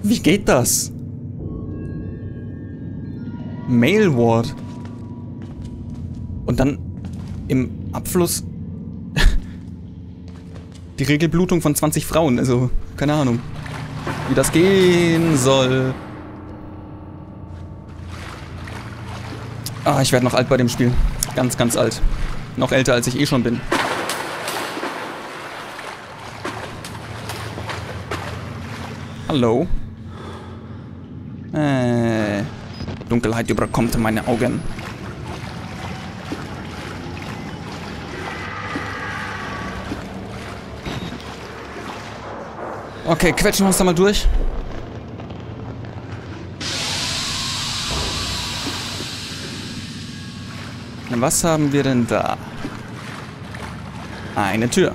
Wie geht das? Mail Ward. Und dann im Abfluss die Regelblutung von 20 Frauen. Also, keine Ahnung, wie das gehen soll. Ah, ich werde noch alt bei dem Spiel. Ganz, ganz alt. Noch älter, als ich eh schon bin. Hallo? Dunkelheit überkommt meine Augen. Okay, quetschen wir uns da mal durch. Was haben wir denn da? Eine Tür.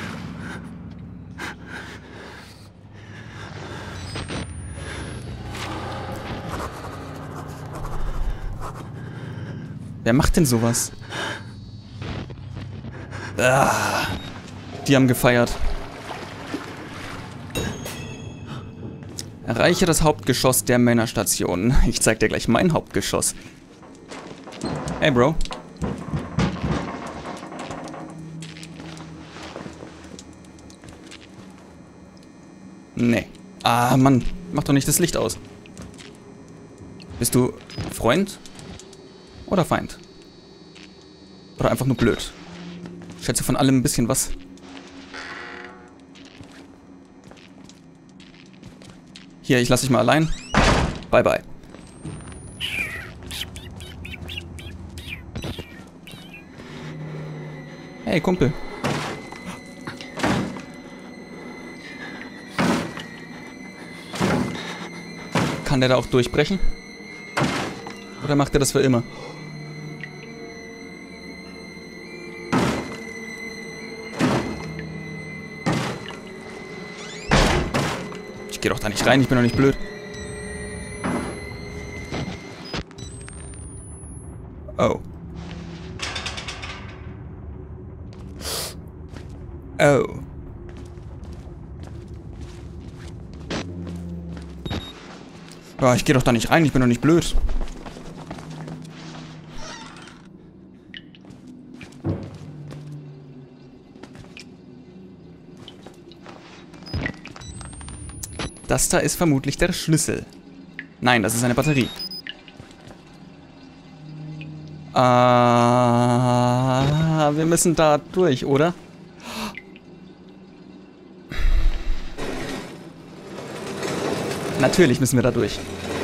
Wer macht denn sowas? Ah, die haben gefeiert. Erreiche das Hauptgeschoss der Männerstation. Ich zeig dir gleich mein Hauptgeschoss. Hey, Bro. Nee. Ah, Mann. Mach doch nicht das Licht aus. Bist du Freund? Oder Feind? Oder einfach nur blöd? Ich schätze von allem ein bisschen was. Hier, ich lasse dich mal allein. Bye, bye. Hey, Kumpel. Kann der da auch durchbrechen? Oder macht er das für immer? Ich geh doch da nicht rein, ich bin doch nicht blöd. Oh. Oh. Ja, ich geh doch da nicht rein, ich bin doch nicht blöd. Das da ist vermutlich der Schlüssel. Nein, das ist eine Batterie. Wir müssen da durch, oder? Natürlich müssen wir da durch.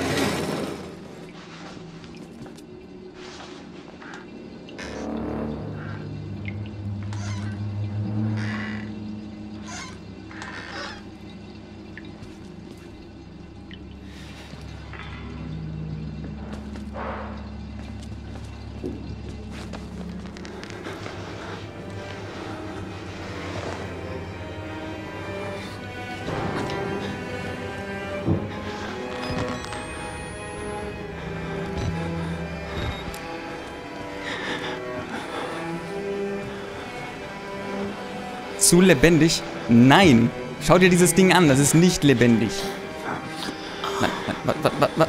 Zu lebendig? Nein! Schau dir dieses Ding an, das ist nicht lebendig. Nein, was?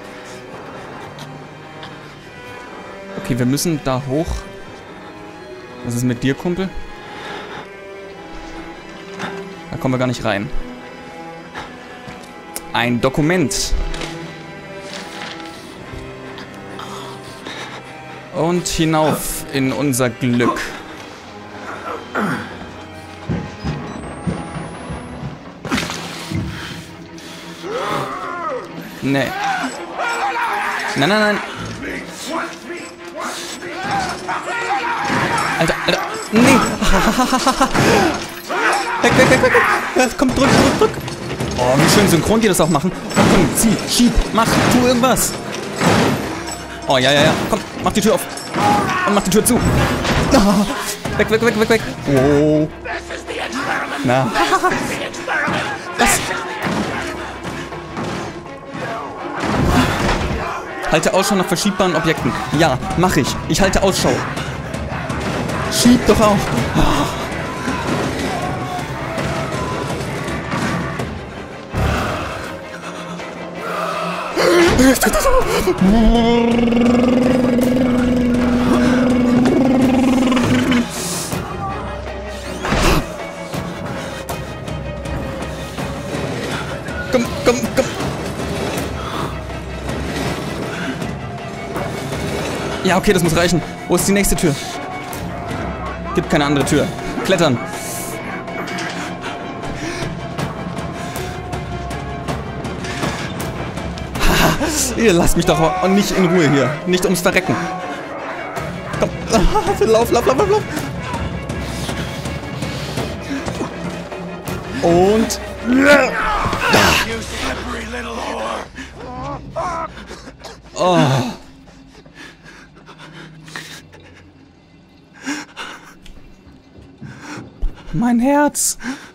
Okay, wir müssen da hoch. Was ist mit dir, Kumpel? Da kommen wir gar nicht rein. Ein Dokument. Und hinauf in unser Glück. Nee. Nein, nein, nein. Alter, Alter. Nee. Weg. Komm, drück. Oh, wie schön synchron die das auch machen. Komm, zieh, schieb, mach, tu irgendwas. Oh, ja. Komm, mach die Tür auf. Und mach die Tür zu. Oh, weg. Oh. Na. Was? Halte Ausschau nach verschiebbaren Objekten. Ja, mach ich. Ich halte Ausschau. Schieb doch auch. Komm, komm, komm. Ja, okay, das muss reichen. Wo ist die nächste Tür? Gibt keine andere Tür. Klettern. Ihr lasst mich doch nicht in Ruhe hier. Nicht ums Verrecken. Komm. Lauf, lauf, lauf, lauf, lauf. Und... Oh. Mein Herz.